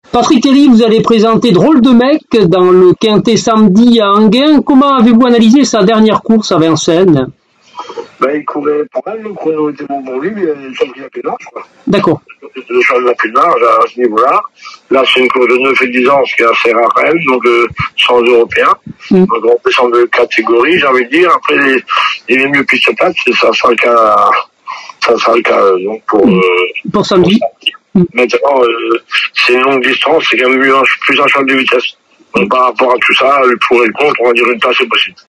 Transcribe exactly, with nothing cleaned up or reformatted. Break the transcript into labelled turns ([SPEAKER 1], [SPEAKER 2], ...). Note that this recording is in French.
[SPEAKER 1] Patrick Terry, vous allez présenter Drôle de mec dans le Quintet samedi à Enghien. Comment avez-vous analysé sa dernière course à Vincennes?
[SPEAKER 2] Ben, il courait pas mal, le chrono était bon pour lui, mais il semble qu'il a plus de marge, quoi.
[SPEAKER 1] D'accord.
[SPEAKER 2] Le cheval n'a plus de marge à ce niveau-là. Là, c'est une course de neuf et dix ans, ce qui est assez rare quand même, donc euh, sans européen. Mm. Donc on descend de catégorie, j'ai envie de dire. Après, les, les mieux piste plate, ça sera le cas, ça sera le cas, donc pour, mm. euh,
[SPEAKER 1] pour samedi.
[SPEAKER 2] Pour samedi. Mm. Maintenant, euh, c'est une longue distance, c'est quand même plus un, plus un cheval de vitesse. Donc par rapport à tout ça, le pour et le contre, on va dire une place est possible.